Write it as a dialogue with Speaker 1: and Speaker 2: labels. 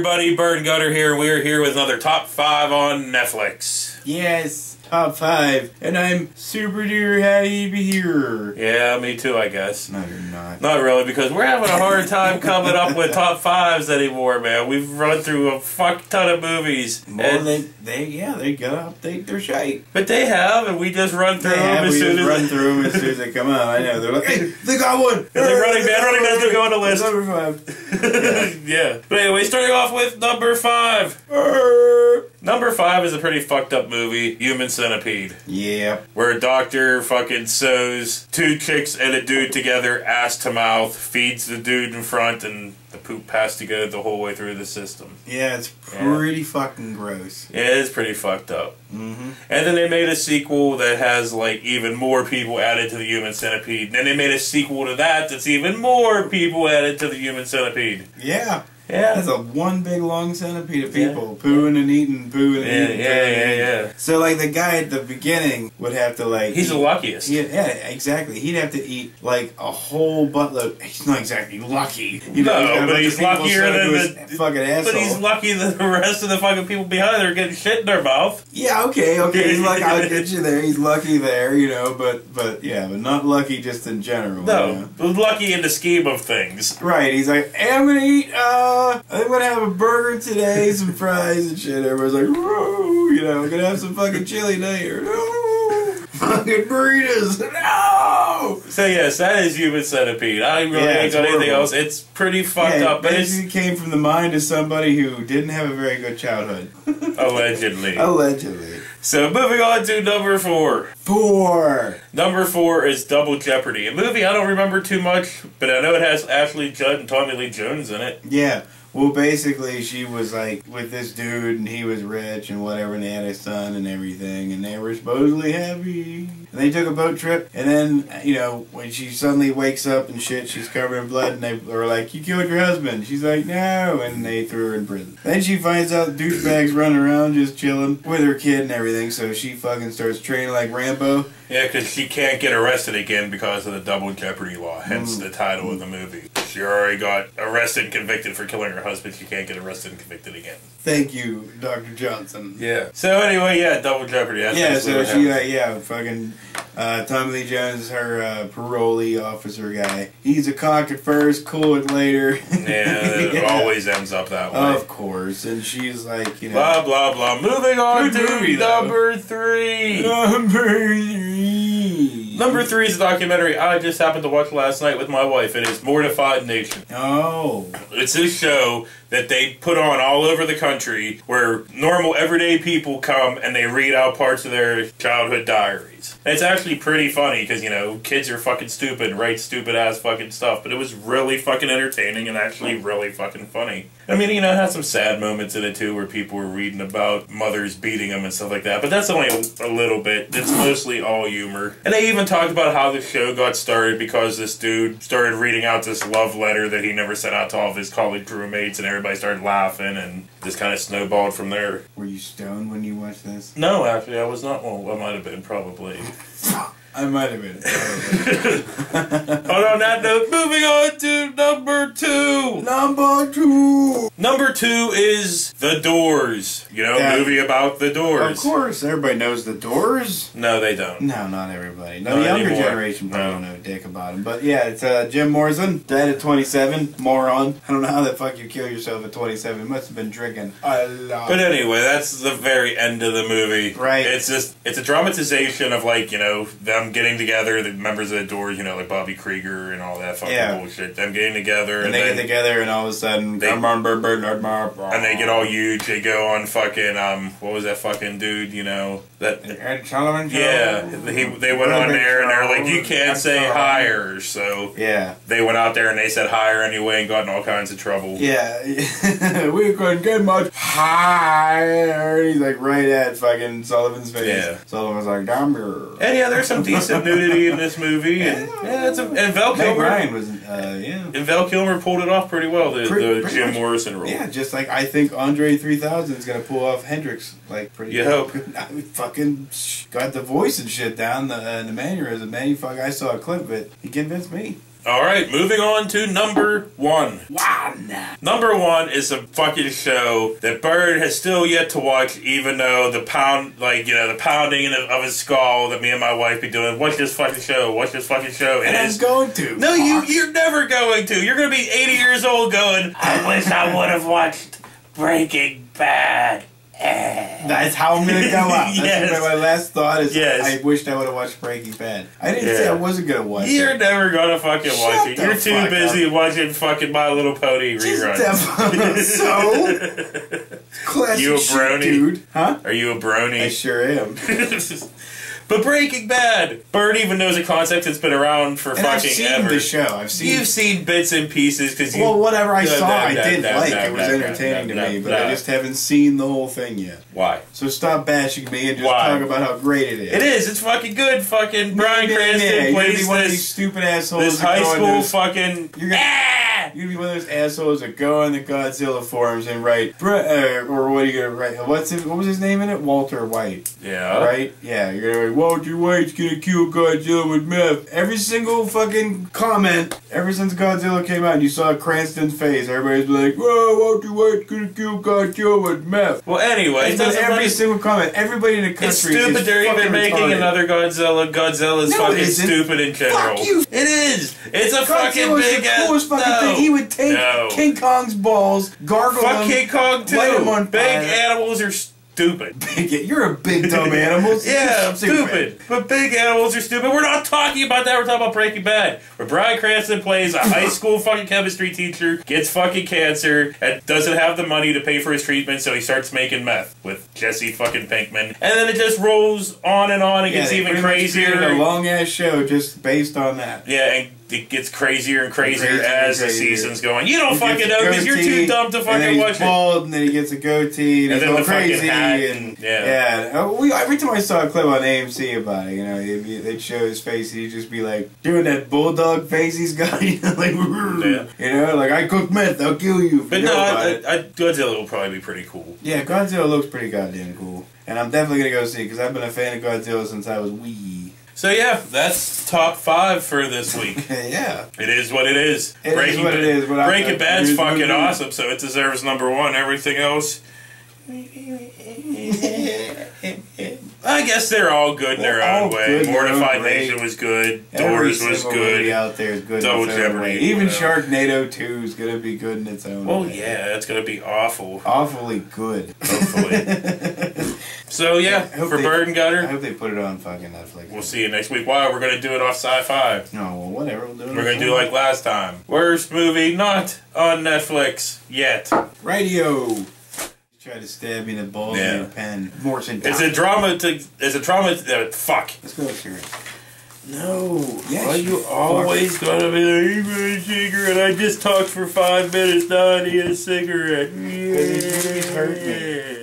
Speaker 1: everybody, Bird Gutter here. We are here with another Top 5 on Netflix.
Speaker 2: Yes, Top 5. And I'm super duper happy to be here.
Speaker 1: Yeah, me too, I guess.
Speaker 2: No, you're not.
Speaker 1: Not really, because we're having a hard time coming up with Top 5s anymore, man. We've run through a fuck ton of movies.
Speaker 2: Well, they gotta update their shite.
Speaker 1: But they have, and we just run through them as soon as
Speaker 2: run through them as soon as they come out. I know. They're like, hey, they got one!
Speaker 1: It's like running man's gonna go on the list.
Speaker 2: Number 5.
Speaker 1: Yeah. But anyway, starting off with number 5. Number 5 is a pretty fucked up movie, Human Centipede.
Speaker 2: Yeah.
Speaker 1: Where a doctor fucking sews two chicks and a dude together, ass to mouth, feeds the dude in front, and the poop has to go the whole way through the system.
Speaker 2: Yeah, it's pretty fucking gross.
Speaker 1: Yeah, it is pretty fucked up.
Speaker 2: Mm-hmm.
Speaker 1: And then they made a sequel that has, like, even more people added to the Human Centipede. And then they made a sequel to that that's even more people added to the Human Centipede.
Speaker 2: Yeah.
Speaker 1: Yeah.
Speaker 2: That's a one big long centipede of people pooing and eating, pooing and eating.
Speaker 1: Yeah.
Speaker 2: So, like, the guy at the beginning would have to, like...
Speaker 1: He's the luckiest.
Speaker 2: Yeah, exactly. He'd have to eat, like, a whole buttload. He's not exactly lucky. You know,
Speaker 1: but he's luckier than the
Speaker 2: fucking asshole.
Speaker 1: But he's lucky that the rest of the fucking people behind there are getting shit in their mouth.
Speaker 2: Yeah, okay. He's lucky. I'll get you there. He's lucky there, you know, but not lucky just in general.
Speaker 1: No,
Speaker 2: you know?
Speaker 1: Lucky in the scheme of things.
Speaker 2: Right. He's like, hey, I'm gonna eat, I'm gonna have a burger today, some fries and shit. Everyone's like, whoa, you know, I'm gonna have some fucking chili later. No! Fucking burritos! No!
Speaker 1: So yes, that is Human Centipede. I really ain't got anything else. It's pretty fucked up.
Speaker 2: It basically came from the mind of somebody who didn't have a very good childhood.
Speaker 1: Allegedly.
Speaker 2: Allegedly.
Speaker 1: So moving on to number 4.
Speaker 2: 4.
Speaker 1: Number 4 is Double Jeopardy. A movie I don't remember too much, but I know it has Ashley Judd and Tommy Lee Jones in it.
Speaker 2: Yeah. Well, basically, she was, like, with this dude, and he was rich and whatever, and they had a son and everything, and they were supposedly happy. And they took a boat trip, and then, you know, when she suddenly wakes up and shit, she's covered in blood, and they were like, you killed your husband. She's like, no, and they threw her in prison. Then she finds out douchebags running around just chilling with her kid and everything, so she fucking starts training like Rambo.
Speaker 1: Yeah, because she can't get arrested again because of the Double Jeopardy law, hence the title of the movie. She already got arrested and convicted for killing her husband. She can't get arrested and convicted again.
Speaker 2: Thank you, Dr. Johnson.
Speaker 1: Yeah. So anyway, Double Jeopardy. That's
Speaker 2: so she, fucking Tommy Lee Jones is her parolee officer guy. He's a cock at first, cool at later.
Speaker 1: It always ends up that way.
Speaker 2: Of course. And she's like, you know...
Speaker 1: Blah, blah, blah. Moving on to number 3.
Speaker 2: Number 3.
Speaker 1: Number 3 is a documentary I just happened to watch last night with my wife. It is Mortified Nation.
Speaker 2: Oh.
Speaker 1: It's a show that they put on all over the country where normal, everyday people come and they read out parts of their childhood diaries. And it's actually pretty funny because, you know, kids are fucking stupid and write stupid-ass fucking stuff. But it was really fucking entertaining and actually really fucking funny. I mean, you know, it had some sad moments in it, too, where people were reading about mothers beating them and stuff like that. But that's only a little bit. It's mostly all humor. And they even talked about how the show got started because this dude started reading out this love letter that he never sent out to all of his college roommates, and everybody started laughing, and just kind of snowballed from there.
Speaker 2: Were you stoned when you watched this?
Speaker 1: No, actually, I was not. Well, I might have been, probably.
Speaker 2: I might have been.
Speaker 1: But on that note, moving on to number 2.
Speaker 2: Number 2.
Speaker 1: Number 2 is The Doors. You know, a movie about The Doors.
Speaker 2: Of course, everybody knows The Doors.
Speaker 1: No, they don't.
Speaker 2: No, not everybody. No, the younger generation probably don't know a dick about him. But yeah, it's Jim Morrison, died at 27. Moron. I don't know how the fuck you kill yourself at 27. Must have been drinking a lot.
Speaker 1: But anyway, that's the very end of the movie.
Speaker 2: Right.
Speaker 1: It's a dramatization of, like, you know, them getting together, the members of The Doors, you know, like Bobby Krieger and all that fucking bullshit. Them getting together.
Speaker 2: And they get together and all of a sudden...
Speaker 1: and they get all huge. They go on fucking, what was that fucking dude, you know?
Speaker 2: Ed Sullivan Show?
Speaker 1: Yeah. They went on there and they're like, you can't say higher. So they went out there and they said higher anyway and got in all kinds of trouble.
Speaker 2: Yeah. We couldn't get much higher. He's like right at fucking Sullivan's face. Yeah. Sullivan's like, damn here.
Speaker 1: And yeah, there's some decent nudity in this movie. And and Val Kilmer.
Speaker 2: Ryan was, and
Speaker 1: Val Kilmer pulled it off pretty well, the Jim Morrison role.
Speaker 2: Yeah, just like I think Andre 3000 is going to pull off Hendrix, like, pretty
Speaker 1: You hope.
Speaker 2: I mean, fucking got the voice and shit down, the mannerism, man. I saw a clip of it. He convinced me.
Speaker 1: All right, moving on to number one.
Speaker 2: One.
Speaker 1: Number one is a fucking show that Bird has still yet to watch, even though the pounding of his skull that me and my wife be doing. Watch this fucking show. Watch this fucking show.
Speaker 2: And I'm going to.
Speaker 1: No, you're never going to. You're going to be 80 years old going, I wish I would have watched Breaking Bad.
Speaker 2: That's how I'm gonna go out. That's
Speaker 1: Yes.
Speaker 2: my last thought is.
Speaker 1: Yes.
Speaker 2: I wished I would have watched Breaking Bad. I didn't say I wasn't gonna watch it.
Speaker 1: You're never gonna fucking watch it.
Speaker 2: the
Speaker 1: You're too
Speaker 2: fuck
Speaker 1: busy watching fucking My Little Pony reruns.
Speaker 2: So classic
Speaker 1: You a
Speaker 2: shit,
Speaker 1: brony?
Speaker 2: dude? Huh?
Speaker 1: Are you a brony?
Speaker 2: I sure am.
Speaker 1: But Breaking Bad, Bird even knows a concept that's been around for
Speaker 2: And
Speaker 1: fucking
Speaker 2: I've seen
Speaker 1: ever.
Speaker 2: the show. I've seen.
Speaker 1: You've seen bits and pieces because you.
Speaker 2: Well, whatever I saw, I did
Speaker 1: nah,
Speaker 2: like.
Speaker 1: nah,
Speaker 2: It was
Speaker 1: nah,
Speaker 2: entertaining
Speaker 1: nah,
Speaker 2: to me,
Speaker 1: nah,
Speaker 2: but I
Speaker 1: nah.
Speaker 2: just haven't seen the whole thing yet.
Speaker 1: Why?
Speaker 2: So stop bashing me and just
Speaker 1: Why?
Speaker 2: talk about how great it is.
Speaker 1: It is. It's fucking good. Fucking Bryan Cranston
Speaker 2: You're gonna be
Speaker 1: plays
Speaker 2: one of these
Speaker 1: this
Speaker 2: stupid assholes.
Speaker 1: this
Speaker 2: that
Speaker 1: high
Speaker 2: go on
Speaker 1: school
Speaker 2: those-
Speaker 1: fucking.
Speaker 2: You're gonna- You'd be one of those assholes that go on the Godzilla forums and write, or what are you gonna write? What was his name in it? Walter White.
Speaker 1: Yeah.
Speaker 2: Right? Yeah, you're gonna write, Walter White's gonna kill Godzilla with meth. Every single fucking comment, ever since Godzilla came out and you saw Cranston's face, everybody's like, whoa, Walter White's gonna kill Godzilla with meth.
Speaker 1: Well, anyway, it
Speaker 2: That's
Speaker 1: doesn't
Speaker 2: every
Speaker 1: really-
Speaker 2: single comment. Everybody in the country
Speaker 1: It's stupid
Speaker 2: is
Speaker 1: they're even
Speaker 2: fucking
Speaker 1: making
Speaker 2: retarded.
Speaker 1: another Godzilla. Godzilla's
Speaker 2: No, it
Speaker 1: fucking
Speaker 2: isn't.
Speaker 1: stupid in general.
Speaker 2: Fuck you.
Speaker 1: It is. It's a fucking
Speaker 2: Godzilla's
Speaker 1: big
Speaker 2: the
Speaker 1: ass.
Speaker 2: coolest fucking
Speaker 1: No.
Speaker 2: thing. He would take
Speaker 1: No.
Speaker 2: King Kong's balls, gargle
Speaker 1: Fuck
Speaker 2: them,
Speaker 1: King Kong too.
Speaker 2: light him on
Speaker 1: Big
Speaker 2: fire.
Speaker 1: animals are stupid.
Speaker 2: You're a big dumb animal.
Speaker 1: Yeah,
Speaker 2: You're
Speaker 1: I'm stupid. But big animals are stupid. We're not talking about that. We're talking about Breaking Bad. Where Bryan Cranston plays a high school fucking chemistry teacher, gets fucking cancer, and doesn't have the money to pay for his treatment, so he starts making meth with Jesse fucking Pinkman. And then it just rolls on and on. It gets even crazier.
Speaker 2: A long ass show just based on that.
Speaker 1: Yeah, and it gets crazier and crazier
Speaker 2: Crazier
Speaker 1: as
Speaker 2: and
Speaker 1: the
Speaker 2: crazier.
Speaker 1: season's going. You don't
Speaker 2: He
Speaker 1: fucking
Speaker 2: gets
Speaker 1: know
Speaker 2: a
Speaker 1: because you're too
Speaker 2: goatee,
Speaker 1: dumb to
Speaker 2: and then
Speaker 1: fucking
Speaker 2: he's
Speaker 1: watch it.
Speaker 2: bald, and then he gets a goatee, and,
Speaker 1: And
Speaker 2: he's
Speaker 1: then
Speaker 2: going
Speaker 1: the fucking
Speaker 2: crazy.
Speaker 1: hat,
Speaker 2: And
Speaker 1: yeah.
Speaker 2: every time I saw a clip on AMC about it, you know, they'd show his face, and he'd just be like doing that bulldog face he's got, you know, like,
Speaker 1: Yeah.
Speaker 2: you know, like I cook meth, I'll kill you.
Speaker 1: But no, Godzilla will probably be pretty cool.
Speaker 2: Yeah, Godzilla looks pretty goddamn cool, and I'm definitely gonna go see it because I've been a fan of Godzilla since I was wee.
Speaker 1: So yeah, that's top 5 for this week.
Speaker 2: Yeah.
Speaker 1: It is what it is.
Speaker 2: It is what it is, but
Speaker 1: Breaking Bad's
Speaker 2: here's
Speaker 1: fucking
Speaker 2: the-
Speaker 1: awesome, so it deserves number 1. Everything else, I guess they're all good in their
Speaker 2: They're all
Speaker 1: own way.
Speaker 2: good in their own
Speaker 1: Mortified
Speaker 2: way.
Speaker 1: Nation was good.
Speaker 2: Every
Speaker 1: Doors was
Speaker 2: single movie
Speaker 1: good.
Speaker 2: out there is good.
Speaker 1: Double
Speaker 2: in its own
Speaker 1: Jeopardy,
Speaker 2: way. Even
Speaker 1: whatever.
Speaker 2: Sharknado 2 is gonna be good in its own
Speaker 1: Well,
Speaker 2: way.
Speaker 1: yeah, it's gonna be awful.
Speaker 2: Awfully good.
Speaker 1: Hopefully. So yeah,
Speaker 2: I hope
Speaker 1: for
Speaker 2: they-
Speaker 1: Bird and
Speaker 2: I
Speaker 1: Gutter,
Speaker 2: hope they put it on fucking Netflix.
Speaker 1: we'll see you next week. Wow, we're gonna do it off Sci-Fi.
Speaker 2: No, well, whatever. We'll do it
Speaker 1: We're gonna do like last time. Worst movie not on Netflix yet.
Speaker 2: Radio. Try to stab me in the balls
Speaker 1: Yeah.
Speaker 2: with a pen. Morrison.
Speaker 1: It's a drama. Fuck.
Speaker 2: Let's go, Siri.
Speaker 1: No.
Speaker 2: Yes,
Speaker 1: Why
Speaker 2: you
Speaker 1: you always gotta be like, "You want a cigarette? I just talked for 5 minutes. Now I need a cigarette."
Speaker 2: Because these movies hurt me.